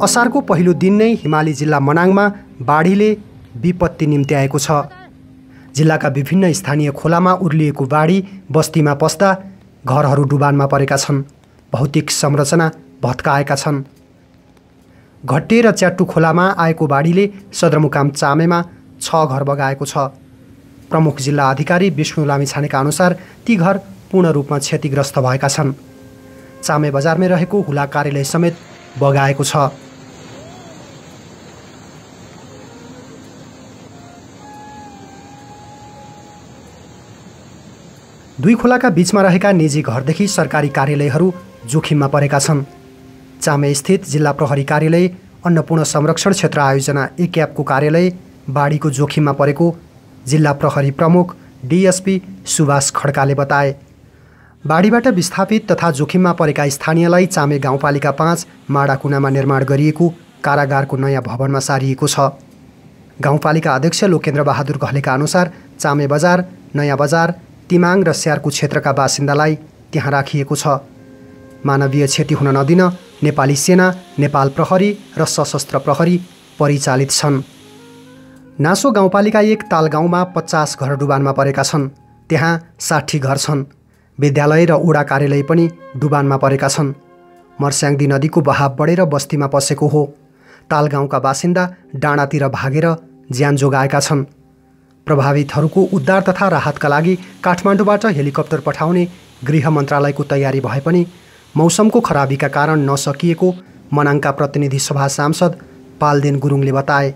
असारको पहिलो दिन नै हिमाली जिल्ला मनाङमा बाढीले विपत्ति निम्त्याएको छ। जिल्लाका विभिन्न स्थानीय खोलामा उर्लिएको बाढी बस्तीमा पस्दा घरहरू डुबानमा परेका छन्। भौतिक संरचना भत्काएका छन्। घट्टे र च्याट्टु खोलामा आएको बाढीले सदरमुकाम चामेमा 6 घर बगाएको छ। प्रमुख जिल्ला अधिकारी विष्णु लामिछानेका अनुसार ती घर पूर्ण रूपमा क्षतिग्रस्त भएका छन्। चामे बजारमै रहेको हुला कार्यालय समेत बगाएको छ। दुई खोलाका बीचमा रहेका निजी घरदेखि सरकारी कार्यालयहरू जोखिममा परेका छन्। चामे स्थित जिल्ला प्रहरी कार्यालय, अन्नपूर्ण संरक्षण क्षेत्र आयोजना एक्यापको कार्यालय बाढीको जोखिममा परेको जिल्ला प्रहरी प्रमुख डीएसपी सुभाष खड्काले बताए। बाढीबाट विस्थापित तथा जोखिममा परेका स्थानीयलाई चामे गाउँपालिका 5 माडाकुनामा निर्माण गरिएको कारागारको नयाँ भवनमा सारिएको छ। गाउँपालिका अध्यक्ष लोकेन्द्र बहादुर घलेका अनुसार चामे बजार, नयाँ बजार, तिमाङ र स्यारको क्षेत्रका बासिन्दालाई त्यहाँ राखिएको छ। मानवीय क्षति हुन नदिन नेपाली सेना, नेपाल प्रहरी र सशस्त्र प्रहरी परिचालित छन्। नासो गाउँपालिका 1 ताल गाउँमा 50 घर डुबानमा परेका छन्। त्यहाँ 60 घर छन्। विद्यालय र ओडा कार्यालय पनि डुबानमा परेका छन्। मर्स्याङ्दी नदीको बहाव बढेर बस्तीमा पसेको हो। ताल गाउँका बासिन्दा डाँडातिर भागेर ज्यान जोगाएका छन्। प्रभावितहरूको उद्धार तथा राहतका लागि काठमाडौँबाट हेलिकप्टर पठाउने गृह मन्त्रालयको तयारी भए पनि मौसमको खराबीका कारण नसकिएको मनाङका प्रतिनिधि सभा सांसद पालदेन गुरुङले बताए।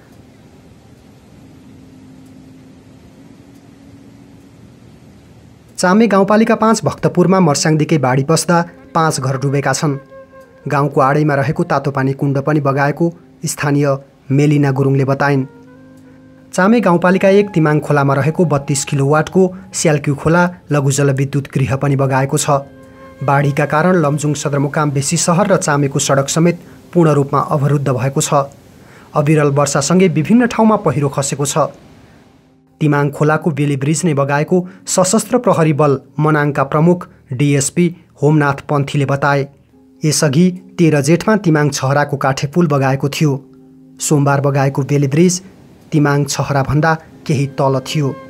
चामे गाउँपालिका 5 भक्तपुरमा मर्स्याङ्दीकै बाढी पस्दा 5 घर डुबेका छन्। गाउँको आडैमा रहेको तातोपानी कुण्ड पनि बगाएको स्थानीय मेलिना गुरुङले बताइन्। चामे गाउँपालिका 1 तिमाङ खोलामा रहेको 32 किलोवाटको स्याल्क्यु खोला लघु जलविद्युत गृह पनि बगाएको छ। बाढीका कारण लमजुङ सदरमुकाम बेसी सहर र चामेको सडक समेत पूर्ण रूपमा अवरुद्ध भएको छ। अविरल वर्षासँगै विभिन्न ठाउँमा पहिरो खसेको छ। तिमाङ खोलाको बेली ब्रिज नै बगाएको सशस्त्र प्रहरी बल मनाङका प्रमुख डीएसपी होमनाथ पन्थीले बताए। यसअघि 13 जेठमा तिमाङ छहराको काठे पुल बगाएको थियो। सोमबार बगाएको बेली ब्रिज तिमाङ छहराभन्दा केही तल थियो।